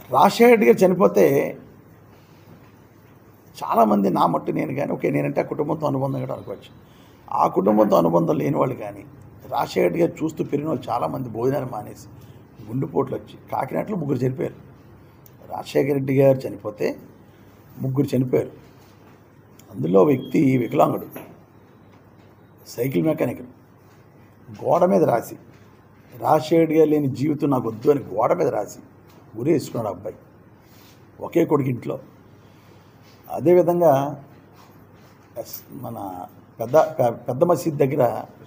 రాజశేఖర రెడ్డి గారు చనిపోతే చాలామంది నా మట్టు నేను కానీ ఓకే నేనంటే ఆ కుటుంబంతో అనుబంధం కూడా అనుకోవచ్చు. ఆ కుటుంబంతో అనుబంధం లేని వాళ్ళు కానీ రాజశేఖర రెడ్డి గారు చూస్తూ పెరిగిన వాళ్ళు చాలామంది భోజనాలు మానేసి గుండెపోట్లు వచ్చి కాకినాడలో 3 చనిపోయారు. రాజశేఖర రెడ్డి గారు చనిపోతే 3 చనిపోయారు. అందులో వ్యక్తి వికలాంగుడు, సైకిల్ మెకానిక్, గోడ మీద రాసి రాజశేఖర రెడ్డి గారు లేని జీవితం నాకు వద్దు అని గోడ మీద రాసి ఉరేసుకున్నాడు అబ్బాయి, ఒకే కొడుకు ఇంట్లో. అదేవిధంగా మన పెద్ద మసీద్ దగ్గర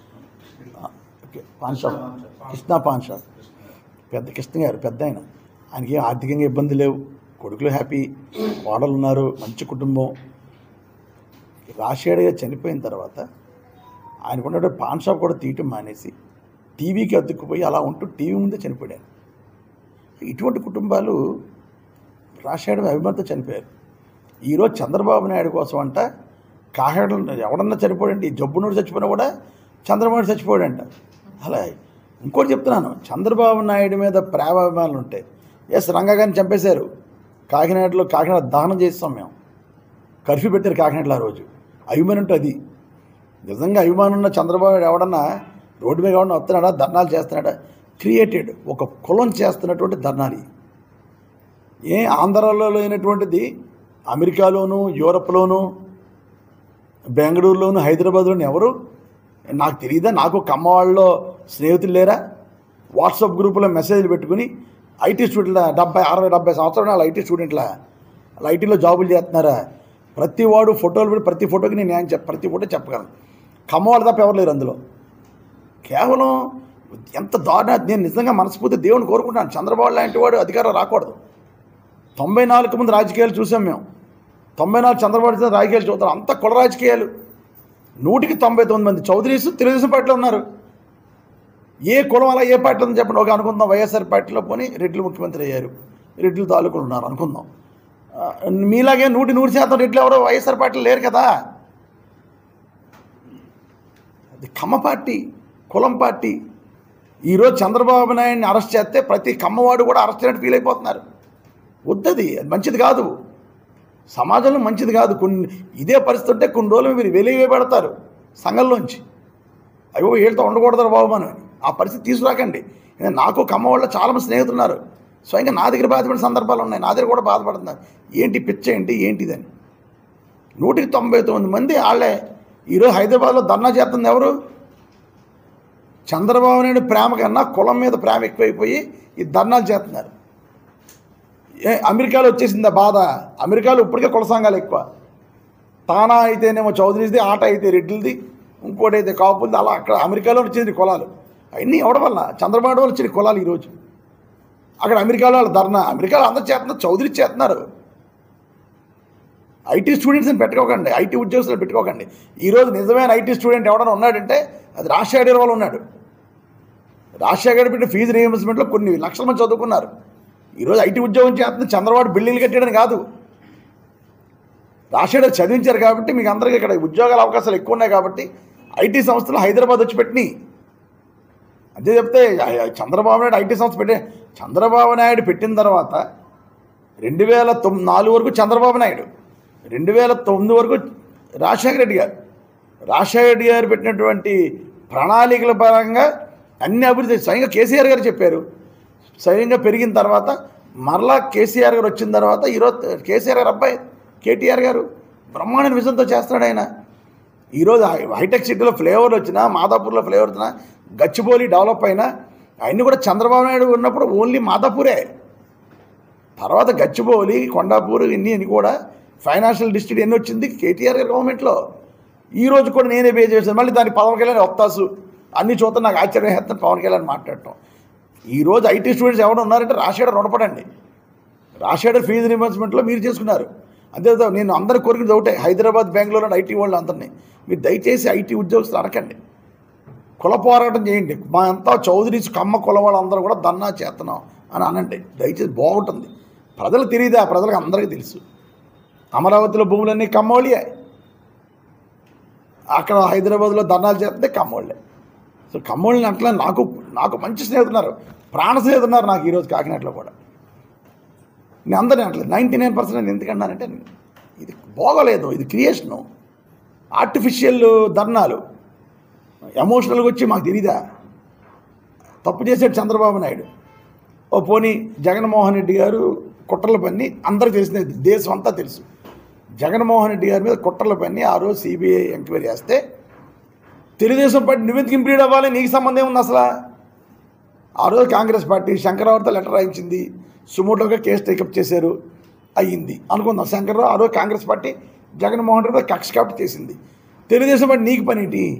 పాన్ షాప్, కృష్ణా పాన్ షాప్, కృష్ణ గారు పెద్ద ఆయనకి ఏం ఆర్థికంగా ఇబ్బంది లేవు, కొడుకులు హ్యాపీ, కోడలు ఉన్నారు, మంచి కుటుంబం. రాజశేఖర్ గారు చనిపోయిన తర్వాత ఆయనకున్న పాన్ షాప్ కూడా తీయటం మానేసి టీవీకి అతుక్కుపోయి అలా ఉంటూ టీవీ ముందే చనిపోయాడు. ఇటువంటి కుటుంబాలు రాజశేఖర్ అభిమానంతో చనిపోయారు. ఈరోజు చంద్రబాబు నాయుడు కోసం అంట కాకినాడలో ఎవడన్నా చనిపోయాడంటే, ఈ జబ్బునోడు చచ్చిపోయినా కూడా చంద్రబాబు చచ్చిపోయాడంట. అలా ఇంకోటి చెప్తున్నాను, చంద్రబాబు నాయుడు మీద ప్రేమాభిమానులు ఉంటాయి. ఎస్, రంగా గారిని చంపేశారు కాకినాడలో, కాకినాడ దహనం చేస్తాం మేము, కర్ఫ్యూ పెట్టారు కాకినాడలో ఆ రోజు. అభిమానం అంటే అది. నిజంగా అభిమానం ఉన్న చంద్రబాబు నాయుడు ఎవడన్నా రోడ్డు మీద ఎవడన్నా వస్తున్నాడా, ధర్నాలు చేస్తున్నాడా? క్రియేటెడ్ ఒక కులం చేస్తున్నటువంటి ధర్నాలు. ఆంధ్రాలో లేనటువంటిది అమెరికాలోను, యూరప్లోను, బెంగళూరులోను, హైదరాబాద్లోను ఎవరు నాకు తెలియదా? నాకు కమ్మవాళ్ళలో స్నేహితులు లేరా? వాట్సాప్ గ్రూపులో మెసేజ్లు పెట్టుకుని ఐటీ స్టూడెంట్ల 70 సంవత్సరాలు వాళ్ళు ఐటీ స్టూడెంట్ల వాళ్ళు ఐటీలో జాబులు చేస్తున్నారా? ప్రతి వాడు ఫోటోలు పెట్టి ప్రతి ఫోటోకి నేను ప్రతి ఫోటో చెప్పగలను. కమ్మవాళ్ళు తప్ప ఎవరు లేరు అందులో. కేవలం ఎంత దారుణ. నేను నిజంగా మనస్ఫూర్తి దేవుని కోరుకుంటాను, చంద్రబాబు లాంటి వాడు అధికారం రాకూడదు. 94 ముందు రాజకీయాలు చూసాం మేము, 94 చంద్రబాబు రాజకీయాలు చూద్దాం. అంత కుల రాజకీయాలు. 199 మంది చౌదరీస్ తెలుగుదేశం పార్టీలో ఉన్నారు. ఏ కులం అలా ఏ పార్టీలో ఉందని చెప్పండి. ఒక అనుకుందాం, వైఎస్ఆర్ పార్టీలో పోని రెడ్లు ముఖ్యమంత్రి అయ్యారు, రెడ్లు తాలూకులు ఉన్నారు అనుకుందాం. మీలాగే 100% రెడ్లు ఎవరో వైఎస్ఆర్ పార్టీలో లేరు కదా. అది కమ్మ పార్టీ, కులం పార్టీ. ఈరోజు చంద్రబాబు నాయుడిని అరెస్ట్ చేస్తే ప్రతి కమ్మవాడు కూడా అరెస్ట్ అయినట్టు ఫీల్ అయిపోతున్నారు. వద్దది, అది మంచిది కాదు, సమాజంలో మంచిది కాదు. ఇదే పరిస్థితి ఉంటే కొన్ని రోజులు మీరు వెలివేయబడతారు సంఘంలోంచి. అయ్యో వీళ్ళతో ఉండకూడదు బాబు మనం, ఆ పరిస్థితి తీసుకురాకండి. నాకు కమ్మవాళ్ళ చాలామంది స్నేహితులు ఉన్నారు, స్వయంగా నా దగ్గర బాధపడిన సందర్భాలు ఉన్నాయి, నా దగ్గర కూడా బాధపడుతున్నారు. ఏంటి పిచ్చ ఏంటి ఏంటిదని. 199 మంది వాళ్ళే. ఈరోజు హైదరాబాద్లో ధర్నా చేస్తుంది ఎవరు? చంద్రబాబు నాయుడు ప్రేమ కన్నా కులం మీద ప్రేమ ఎక్కువైపోయి ఈ ధర్నాలు చేస్తున్నారు. అమెరికాలో వచ్చేసిందా బాధ? అమెరికాలో ఇప్పటికే కుల సంఘాలు ఎక్కువ. తానా అయితేనేమో చౌదరీది, ఆట అయితే రెడ్డిలది, ఇంకోటి అయితే కాపులది. అలా అక్కడ అమెరికాలో వచ్చింది కులాలు. అవన్నీ ఎవడం వల్ల? చంద్రబాబు వల్ల వచ్చిన కులాలు. ఈరోజు అక్కడ అమెరికాలో వాళ్ళ ధర్నా, అమెరికాలో అందరూ చేస్తున్నారు, చౌదరి చేస్తున్నారు. ఐటీ స్టూడెంట్స్ని పెట్టుకోకండి, ఐటీ ఉద్యోగస్తులు పెట్టుకోకండి. ఈరోజు నిజమైన ఐటీ స్టూడెంట్ ఎవడన్నా ఉన్నాడంటే అది రాజశేఖర వాళ్ళు ఉన్నాడు. రాజశేఖర పెట్టిన ఫీజు రీయింబర్స్మెంట్లో కొన్ని లక్షల మంది చదువుకున్నారు. ఈరోజు ఐటీ ఉద్యోగం చేస్తున్న చంద్రబాబు బిల్డింగ్లు కట్టడం కాదు, రాజశేఖర్ చదివించారు కాబట్టి మీకు అందరికీ ఇక్కడ ఉద్యోగాల అవకాశాలు ఎక్కువ ఉన్నాయి కాబట్టి ఐటీ సంస్థలు హైదరాబాద్ వచ్చి పెట్టినాయి. అదే చెప్తే చంద్రబాబు నాయుడు ఐటీ సంస్థ చంద్రబాబు నాయుడు పెట్టిన తర్వాత 2004 వరకు చంద్రబాబు నాయుడు, 2009 వరకు రాజశేఖర రెడ్డి గారు. రాజశేఖర రెడ్డి గారు పెట్టినటువంటి ప్రణాళికల పరంగా అన్ని అభివృద్ధి స్వయంగా కేసీఆర్ గారు చెప్పారు. స్వయంగా పెరిగిన తర్వాత మరలా కేసీఆర్ గారు వచ్చిన తర్వాత ఈరోజు కేసీఆర్ గారు అబ్బాయి కేటీఆర్ గారు బ్రహ్మాండ విజన్తో చేస్తున్నాడు ఆయన. ఈరోజు హైటెక్ సిటీలో ఫ్లేవర్లు వచ్చినా, మాదాపూర్లో ఫ్లేవర్ వచ్చినా, గచ్చిబౌలి డెవలప్ అయినా అవన్నీ కూడా చంద్రబాబు నాయుడు ఉన్నప్పుడు ఓన్లీ మాదాపూరే. తర్వాత గచ్చిబౌలి, కొండాపూర్ ఇన్ని కూడా ఫైనాన్షియల్ డిస్ట్రిక్ట్ ఎన్ని వచ్చింది కేటీఆర్ గారి గవర్నమెంట్లో. ఈరోజు కూడా నేనే పే చేశాను. మళ్ళీ దానికి పవన్ కళ్యాణ్ ఒత్తాసు అన్ని చూస్తే నాకు ఆశ్చర్యం వేస్తాను పవన్ కళ్యాణ్ మాట్లాడటం. ఈరోజు ఐటీ స్టూడెంట్స్ ఎవరు ఉన్నారంటే రాజశేఖర్ రుణపడండి. రాజశేఖర్ ఫీజు రీయింబర్స్మెంట్లో మీరు చేసుకున్నారు. అంతే నేను అందరూ కోరికలు ఒకటే, హైదరాబాద్, బెంగళూరు ఐటీ వాళ్ళు అందరినీ మీరు దయచేసి ఐటీ ఉద్యోగస్తులు అనకండి, కుల పోరాటం చేయండి. మా అంతా చౌదరీస్ కమ్మ కుల వాళ్ళందరూ కూడా ధర్నా చేస్తున్నాం అని అనండి దయచేసి, బాగుంటుంది. ప్రజలకు తెలియదా? ప్రజలకు అందరికీ తెలుసు. అమరావతిలో భూములన్నీ కమ్మోళ్ళే, అక్కడ హైదరాబాద్లో ధర్నాలు చేస్తే కమ్మోళ్ళే. సో కమ్మోళ్ళని అట్లా నాకు మంచి స్నేహితున్నారు, ప్రాణ స్నేహితున్నారు నాకు ఈరోజు కాకినాడలో కూడా. నేను అందరినీ అంటలేదు, 99% నేను ఎందుకన్నానంటే ఇది బాగోలేదు, ఇది క్రియేషను, ఆర్టిఫిషియల్ ధర్నాలు, ఎమోషనల్గా వచ్చి మాకు తెలీదా. తప్పు చేశాడు చంద్రబాబు నాయుడు. ఓ పోనీ జగన్మోహన్ రెడ్డి గారు కుట్రల పని అందరూ తెలిసినది, దేశం అంతా తెలుసు. జగన్మోహన్ రెడ్డి గారి మీద కుట్రల పని ఆ రోజు సిబిఐ ఎంక్వైరీ చేస్తే తెలుగుదేశం పార్టీ నువ్వెందుకు ఇంప్లీడ్ అవ్వాలి, నీకు సంబంధం ఉంది అసలు. ఆ రోజు కాంగ్రెస్ పార్టీ శంకర్రావుతో లెటర్ రాయించింది, సుమోటోగా కేసు టేకప్ చేశారు, అయ్యింది అనుకుందాం. శంకర్రావు ఆ రోజు కాంగ్రెస్ పార్టీ జగన్మోహన్ రెడ్డి కక్ష కాబట్టి చేసింది. తెలుగుదేశం పార్టీ నీకు పని ఏంటి?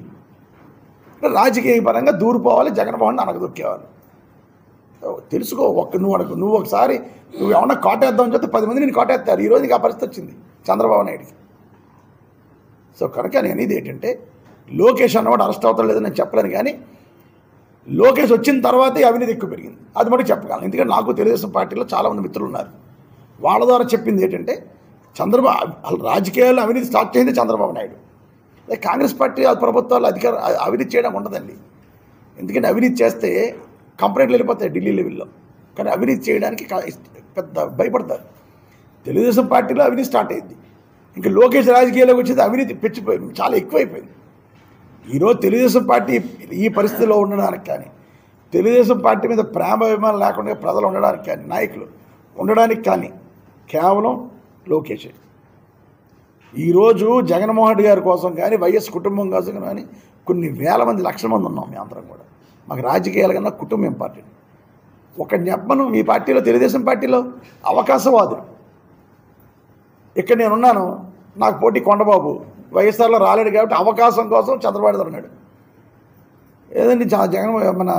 రాజకీయ పరంగా దూరిపోవాలి, జగన్మోహన్ అనగదొక్కేవాలి. తెలుసుకో, నువ్వు ఒకసారి నువ్వు ఏమన్నా కాటేద్దామని చెప్తే 10 మంది నేను కాటేస్తారు. ఈరోజు నీకు ఆ పరిస్థితి వచ్చింది చంద్రబాబు నాయుడికి. సో కనుక నేను అనేది ఏంటంటే, లోకేష్ అన్నవాడు అరెస్ట్ అవుతాడు లేదని నేను చెప్పలేను, కానీ లోకేష్ వచ్చిన తర్వాతే అవినీతి ఎక్కువ పెరిగింది, అది మటుకు చెప్పగలను. ఎందుకంటే నాకు తెలుగుదేశం పార్టీలో చాలామంది మిత్రులు ఉన్నారు. వాళ్ళ ద్వారా చెప్పింది ఏంటంటే, చంద్రబాబు రాజకీయాల్లో అవినీతి స్టార్ట్ చేసింది చంద్రబాబు నాయుడు. కాంగ్రెస్ పార్టీ ప్రభుత్వాలు అవినీతి చేయడం ఉండదండి. ఎందుకంటే అవినీతి చేస్తే కంప్లైంట్లు వెళ్ళిపోతాయి ఢిల్లీ లెవెల్లో, కానీ అవినీతి చేయడానికి పెద్ద భయపడతారు. తెలుగుదేశం పార్టీలో అవినీతి స్టార్ట్ అయింది, ఇంకా లోకేష్ రాజకీయాల్లోకి వచ్చేది అవినీతి పెంచిపోయింది, చాలా ఎక్కువైపోయింది. ఈరోజు తెలుగుదేశం పార్టీ ఈ పరిస్థితిలో ఉండడానికి కానీ, తెలుగుదేశం పార్టీ మీద ప్రేమ అభిమానం లేకుండా ప్రజలు ఉండడానికి కానీ, నాయకులు ఉండడానికి కానీ కేవలం లోకేషే. ఈరోజు జగన్మోహన్ రెడ్డి గారి కోసం కానీ, వైఎస్ కుటుంబం కోసం కానీ కొన్ని వేల మంది, లక్షల మంది ఉన్నాం మీ అందరం కూడా. మాకు రాజకీయాల కన్నా కుటుంబం ఇంపార్టెంట్. ఒకటి చెప్పను, మీ పార్టీలో తెలుగుదేశం పార్టీలో అవకాశవాదులు. ఇక్కడ నేనున్నాను, నాకు పోటీ కొండబాబు వైఎస్ఆర్లో రాలేడు కాబట్టి అవకాశం కోసం చంద్రబాబు ఉన్నాడు. ఏదండి మన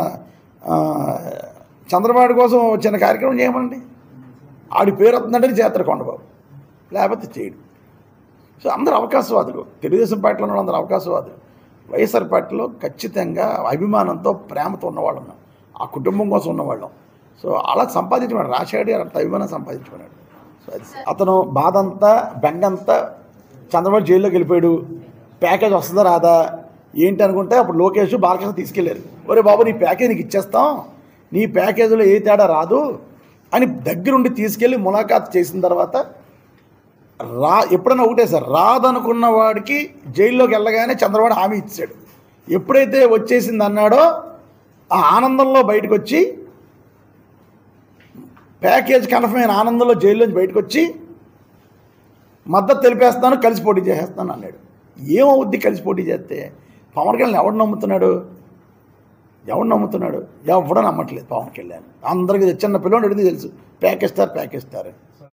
చంద్రబాబు కోసం చిన్న కార్యక్రమం చేయమనండి, ఆడి పేరు వస్తుందంటే చేస్తారు కొండబాబు, లేకపోతే చేయడు. సో అందరూ అవకాశవాదులు, తెలుగుదేశం పార్టీలో ఉన్న అందరూ అవకాశవాదులు. వైఎస్ఆర్ పార్టీలో ఖచ్చితంగా అభిమానంతో ప్రేమతో ఉన్నవాళ్ళం, ఆ కుటుంబం కోసం ఉన్నవాళ్ళం. సో అలా సంపాదించుకున్నాడు రాజశేఖర్ గారు, అంత అభిమానం సంపాదించుకున్నాడు. సో అతను బాధ అంతా బెంగంతా చంద్రబాబు జైల్లోకి వెళ్ళిపోయాడు, ప్యాకేజ్ వస్తుందా రాదా ఏంటి అనుకుంటే అప్పుడు లోకేష్ బాలకృష్ణ తీసుకెళ్ళారు. ఒరే బాబు నీ ప్యాకేజ్ నీకు ఇచ్చేస్తాం, నీ ప్యాకేజీలో ఏ తేడా రాదు అని దగ్గరుండి తీసుకెళ్ళి ములాఖాత్ చేసిన తర్వాత ఎప్పుడైనా ఒకటే సార్, రాదనుకున్న వాడికి జైల్లోకి వెళ్ళగానే చంద్రబాబు హామీ ఇచ్చాడు. ఎప్పుడైతే వచ్చేసింది అన్నాడో ఆ ఆనందంలో బయటకు వచ్చి, ప్యాకేజ్ కన్ఫర్మ్ అయిన ఆనందంలో జైల్లోంచి బయటకు వచ్చి మద్దతు తెలిపేస్తాను, కలిసి పోటీ చేసేస్తాను అన్నాడు. ఏమవుద్ది కలిసి పోటీ చేస్తే? పవన్ కళ్యాణ్ ఎవడు నమ్ముతున్నాడు? ఎవడు నమ్మట్లేదు పవన్ కళ్యాణ్. అందరికీ చిన్న పిల్లలు అడిగితే తెలుసు, ప్యాకేజ్ ఇస్తారు